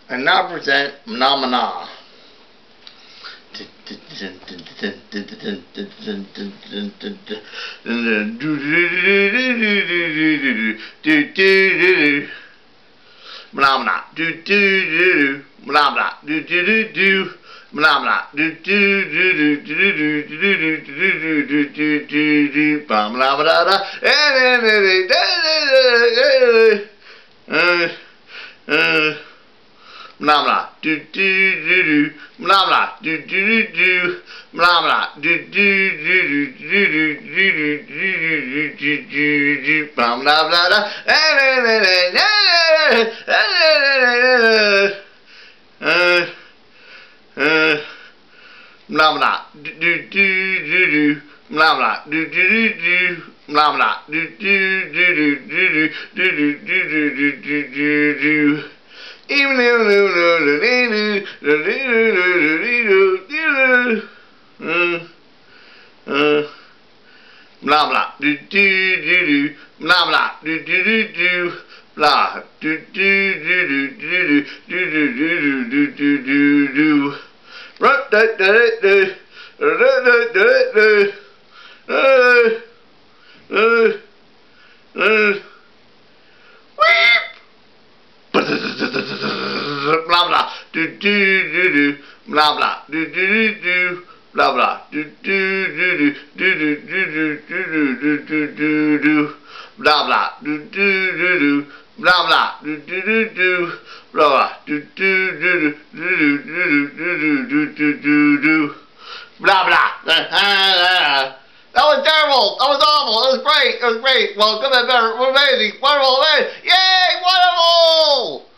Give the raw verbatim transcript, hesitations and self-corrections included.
I now present Puppets-Mahna. Puppets-Mahna. Do do do. Puppets-Mahna. Do do do do. Puppets-Mahna. Do do do do do do do do do do do do. Puppets-Mahna. Puppets-Mahna. Do do do do. Puppets-Mahna. Do do do do. Puppets-Mahna. Do do do do do do do do do do. Puppets-Mahna. Puppets-Mahna. Do do do do. Puppets-Mahna. Do do do do. Puppets-Mahna. Do do do do do do do do do do do. Even though no no no no no no blah blah do do do do blah blah do do do do blah do do do do do do do do do do do do da da da da da da blah blah do do do do blah blah do do do do blah blah do do do do do do do do do do do blah blah do do do do blah blah do do do do blah blah do do do do do do do do do do blah blah. That was terrible. That was awful. That was great. It was great. Well, good and better. Amazing. Wonderful. Amazing. Yay! Wonderful.